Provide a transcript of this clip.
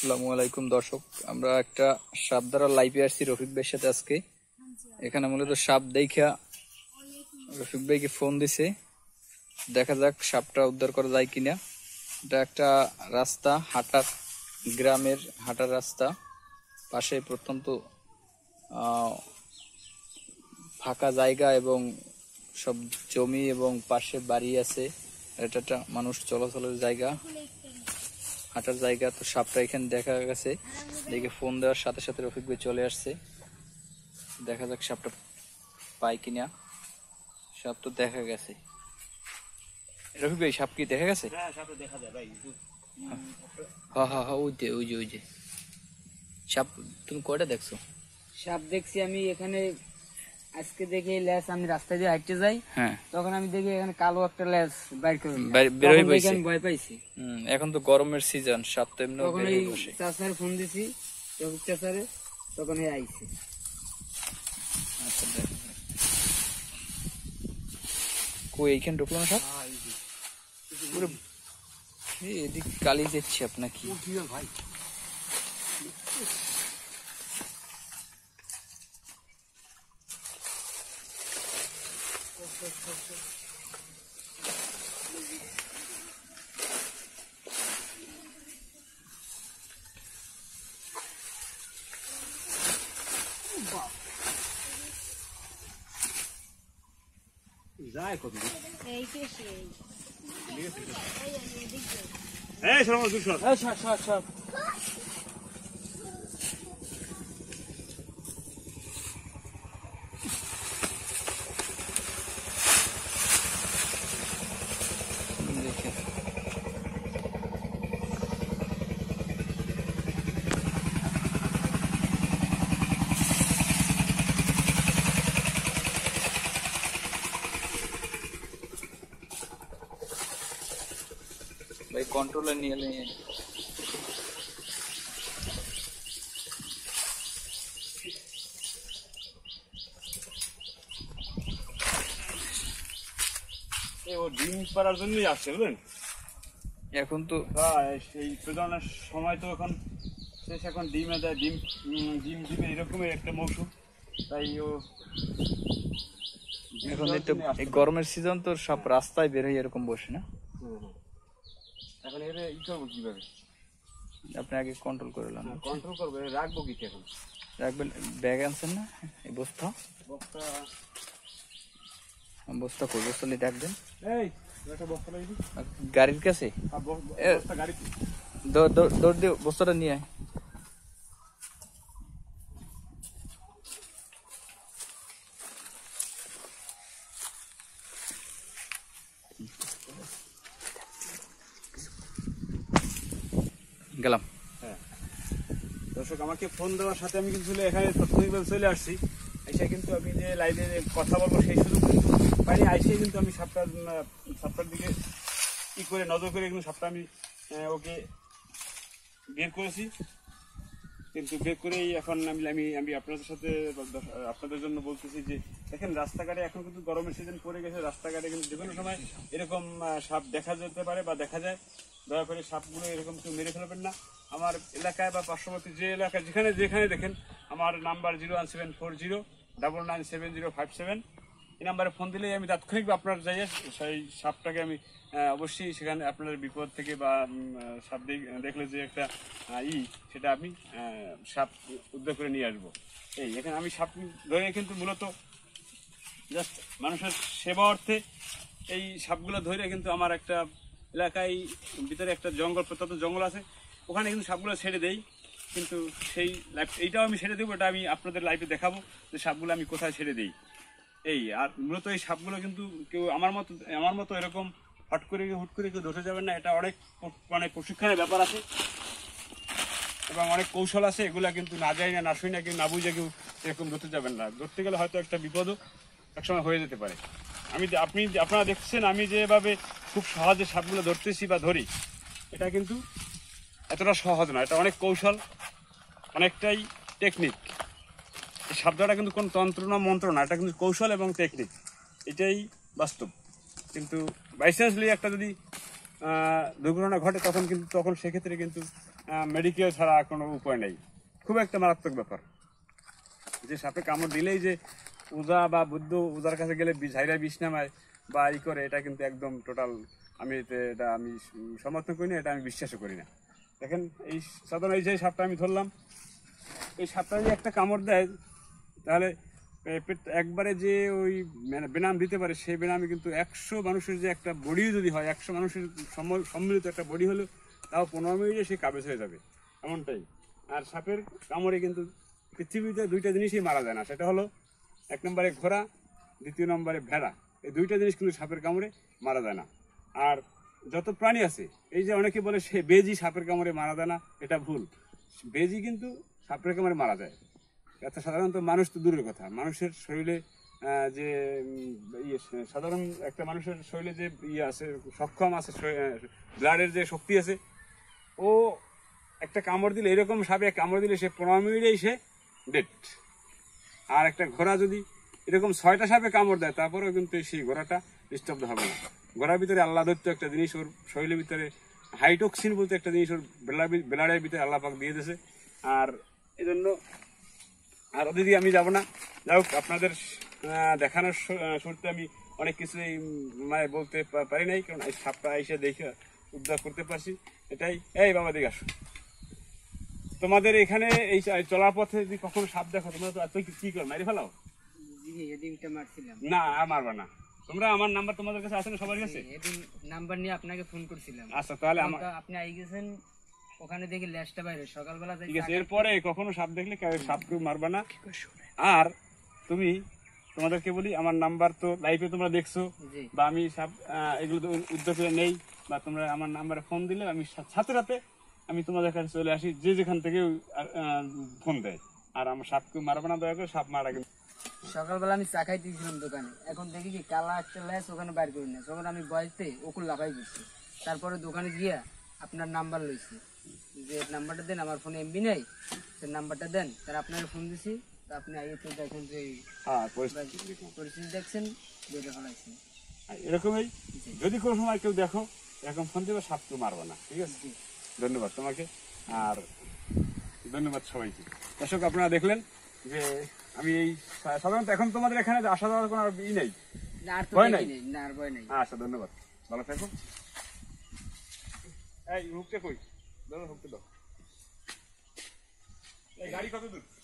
আসসালামু আলাইকুম দর্শক, আমরা একটা সাপ দ্বারা লাইভে আসছি রফিক ভাইয়ের সাথে। আজকে এখানে মূলত সাপ দেখা রফিক ভাইকে ফোন দিছে, দেখা যাক সাপটা উদ্ধার করা যায় কিনা। এটা একটা রাস্তা, গ্রামের হাঁটার রাস্তা, পাশে প্রত্যন্ত ফাঁকা জায়গা এবং সব জমি এবং পাশে বাড়ি আছে। এটা একটা মানুষ চলাচলের জায়গা, হাঁটার জায়গা। তো সাপটা এখানে দেখা গেছে, দেখে ফোন দেওয়ার সাথে সাথে রফিক ভাই চলে আসছে। দেখা যাক সাপটা পাই কিনা। সাপ তো দেখা গেছে। রফিক ভাই, সাপ কি দেখা গেছে? হ্যাঁ, সাপ দেখা যায় ভাই। হ্যাঁ, ওই যে সাপ। তুমি কয়টা দেখছো? সাপ দেখছি আমি এখানে। আজকে দেখি ল্যাস, আমি রাস্তা দিয়ে হাঁটতে যাই, তখন আমি দেখি এখানে কালো একটা ল্যাস বাইর করে ভয় পাইছি। এখন তো গরমের সিজন, সাপ তো এমনি তখন এই চাচারে ফোন দিছি, চাচারে, তখন এই আইছে। আচ্ছা, কই এইখানে ঢুকলো না সাপ? এদিক কালি যাচ্ছে আপনার কি ভাই? যায় কত ভাই, কন্ট্রোলে নিয়ে ডিম পাড়ার জন্যই আসছে, বুঝলেন? এখন তো সেই প্রজননের সময় তো এখন শেষ, এখন ডিমে দেয়, ডিমের এরকমের একটা মৌসুম, তাই ও এখন এই গরমের সিজন তো সব রাস্তায় বের হয়ে এরকম বসে না। এখন এর ই করবো কিভাবে? আপনি আগে কন্ট্রোল করে নেন। কন্ট্রোল করবো, রাখবো কি এখন? রাখবেন। ব্যাগ আনছেন না? এই বস্তা কই? বস্তা নিয়ে রাখবেন গাড়ির কাছে। দৌড় দিয়ে বস্তাটা নিয়ে আয়। গেলাম। হ্যাঁ দর্শক, আমাকে ফোন দেওয়ার সাথে আমি কিন্তু এখানে প্রাথমিকভাবে চলে আসছি। এসে কিন্তু আমি যে লাইভে কথা বলবো সেই সুযোগ কিন্তু পাইনি। আইসে কিন্তু আমি সাপটার দিকে ই করে নজর করে কিন্তু সাপটা আমি ওকে বের করেছি। কিন্তু বের করেই এখন আমি আপনাদের সাথে আপনাদের জন্য বলতেছি যে দেখেন, রাস্তাঘাটে এখন কিন্তু গরমের সিজন পড়ে গেছে, রাস্তাঘাটে কিন্তু যে কোনো সময় এরকম সাপ দেখা যেতে পারে বা দেখা যায়। দয়া করে সাপগুলো এরকম কেউ মেরে ফেলবেন না। আমার এলাকায় বা পার্শ্ববর্তী যে এলাকায় যেখানে দেখেন, আমার নাম্বার 01740997057। এই নাম্বারে ফোন দিলেই আমি তাৎক্ষণিক আপনার যাইয়ে সেই সাপটাকে আমি অবশ্যই সেখানে আপনার বিপদ থেকে বা সাপ দেখলে যে একটা সেটা আমি সাপ উদ্ধার করে নিয়ে আসবো। এখানে আমি সাপ ধরে কিন্তু মূলত জাস্ট মানুষের সেবা অর্থে এই সাপগুলো ধরে কিন্তু আমার একটা এলাকায় ভিতরে একটা প্রত্যন্ত জঙ্গল আছে, ওখানে কিন্তু সাপগুলো ছেড়ে দেই। কিন্তু এইটাও আমি ছেড়ে দেবো, এটা আমি আপনাদের লাইভে দেখাবো যে সাপগুলো আমি কোথায় ছেড়ে দিই। আর মূলত এই সাপগুলো কিন্তু কেউ আমার মতো এরকম হুট করে কেউ ধরতে যাবেন না। এটা অনেক প্রশিক্ষণের ব্যাপার আছে এবং অনেক কৌশল আছে। এগুলা কিন্তু না যাই না শুই না, কেউ না বুঝে কেউ এরকম ধরতে যাবেন না। ধরতে গেলে হয়তো একটা বিপদও একসময় হয়ে যেতে পারে। আপনারা দেখছেন আমি যেভাবে খুব সহজে সাপগুলো ধরতেছি বা ধরি, এটা কিন্তু এতটা সহজ না। এটা অনেক কৌশল, অনেকটাই টেকনিক। এই সাপ ধরাটা কিন্তু কোনো তন্ত্র না মন্ত্র না, এটা কিন্তু কৌশল এবং টেকনিক, এটাই বাস্তব। কিন্তু বাইচান্সলি একটা যদি দুর্ঘটনা ঘটে তখন সেক্ষেত্রে কিন্তু মেডিকেল ছাড়া কোনো উপায় নেই। খুব একটা মারাত্মক ব্যাপার যে সাপে কামড় দিলেই যে ওজা বা বুদ্ধ ওজার কাছে গেলে ঝাইরা বিষ নামায় বা ই করে, এটা কিন্তু একদম টোটাল এটা আমি সমর্থন করি না, এটা আমি বিশ্বাসও করি না। দেখেন এই সাধারণ এই যে সাপটা আমি ধরলাম, এই সাপটা যদি একটা কামড় দেয় তাহলে একবারে যে ওই বেনাম দিতে পারে, সেই বেনামে কিন্তু 100 মানুষের যে একটা বডি যদি হয়, 100 মানুষের সম্মিলিত একটা বডি হলো তাও 15 মিনিটে সে কাবেজ হয়ে যাবে, এমনটাই। আর সাপের কামড়ে কিন্তু পৃথিবীতে দুইটা জিনিসই মারা যায় না, সেটা হলো 1 নম্বরে ঘোড়া, 2 নম্বরে ভেড়া। এই দুইটা জিনিস কিন্তু সাপের কামড়ে মারা যায় না। আর যত প্রাণী আছে, এই যে অনেকে বলে সে বেজি সাপের কামড়ে মারা যায় না, এটা ভুল। বেজি কিন্তু সাপের কামড়ে মারা যায়। এটা সাধারণত মানুষ তো দূরের কথা, মানুষের শরীরে যে সাধারণ একটা মানুষের শরীরে যে আছে, সক্ষম আছে, ব্লাডের যে শক্তি আছে, ও একটা কামড় দিলে, এরকম সাপে কামড় দিলে সে 15 মিনিটেই সে ডেড। আর একটা ঘোড়া যদি এরকম 6টা সাপে কামড় দেয়, তারপরেও কিন্তু সেই ঘোড়াটা স্তব্ধ হবে না। ঘোড়ার ভিতরে আল্লাহ দত্ত একটা জিনিস, ওর শরীরের ভিতরে হাইটক্সিন বলতে একটা জিনিস ওর ব্লাডের ভিতরে আল্লাহ পাক দিয়ে দিয়েছে। আর এই জন্য আর ওদিকে আমি যাব না। যাই হোক, আপনাদের দেখানোর শুরুতে আমি অনেক কিছুই মানে বলতে পারি নাই, কারণ এই সাপটা এসে দেখে উদ্ধার করতে পারছি, এটাই। এই বাবা দিকে আসো। তোমাদের এখানে এই চলার পথে যদি কখনো সাপ দেখো, তোমরা তো কি করো, মারি ফেলাও? না, আর মারবা না। তোমরা আমার নাম্বার তোমাদের কাছে আছে না, সবার কাছে নাম্বার নিয়ে আপনাকে ফোন করছিলাম। আচ্ছা, তাহলে আপনি আই গেছেন ওখানে দেখি ল্যাশটা বাইরে, সকালবেলা ঠিক আছে। এরপরে কখনো সাপ দেখলে সাপকে মারবা না। আর তুমি তোমাদেরকে বলি, আমার নাম্বার তো লাইভে তোমরা দেখছো, বা আমি সাপ এগুলো তো উদ্যোগ নেই, বা তোমরা আমার নাম্বারে ফোন দিলে আমি সাথে সাথে আমি তোমাদের কাছে চলে আসি, যে যেখান থেকে ফোন দেয়। আর আমার সাপকে মারবা না, দয়া করে। সাপ মারা কিন্তু সকালবেলা আমি চা খাই দিয়েছিলাম দোকানে, এখন দেখি কি কালা একটা ল্যাস ওখানে বাইর করি না, তখন আমি বয়সতে ওকুল লাফাই গেছি। তারপরে দোকানে গিয়া আপনার নাম্বার লইছি, যে নাম্বারটা দেন, আমার ফোনে এমবি নেই, সে নাম্বারটা দেন। তার আপনার ফোন দিছি, আপনি আইয়ে তো দেখেন যে পরিস্থিতি দেখছেন, বেড়ে ফেলাইছেন। এরকমই যদি কোনো সময় কেউ দেখো এরকম ফোন দেবে, সাপ কেউ মারবা না, ঠিক আছে? ধন্যবাদ তোমাকে, আর ধন্যবাদ সবাইকে। দর্শক, আপনারা দেখলেন যে আমি এই সাধারণত এখন তোমাদের এখানে আসা যাওয়ার কোনো ই নেই, ভয় নাই। আচ্ছা, ধন্যবাদ, ভালো থাকো। এই হুকটা কই, হুকটা দাও। এই গাড়ি কত দূর?